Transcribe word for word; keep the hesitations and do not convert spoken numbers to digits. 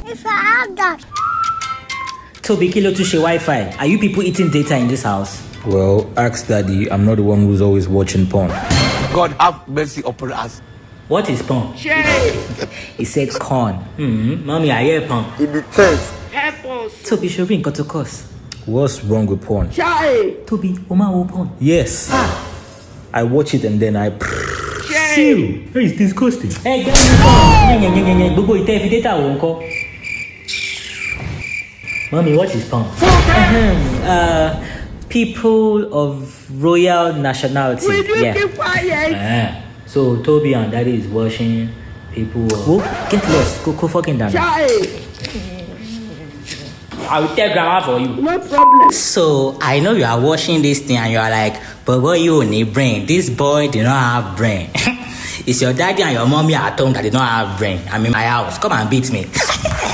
If I have that. Toby, kilo to share Wi-Fi. Are you people eating data in this house? Well, ask Daddy. I'm not the one who's always watching porn. God have mercy upon us. What is porn? Shame. He said corn. Hmm. Mommy, I hear porn. It be tense. Help us. Toby, should we got to course? What's wrong with porn? Chai. Toby, Oma will porn. Yes. Ah. I watch it and then I... Shame. Hey, it's disgusting. Hey, get me porn. Yeah, yeah, yeah, yeah. Go ite fi data won't call. Mommy, what is porn? uh, people of royal nationality. Will you yeah. keep quiet? Uh, so Toby and Daddy is watching people. Of... Oh, get lost. Go, go fucking down. Chai. I will tell grandma for you. No problem. So I know you are watching this thing and you are like, but boy, you need brain. This boy did not have brain. It's your daddy and your mommy at home that did not have brain. I'm in my house. Come and beat me.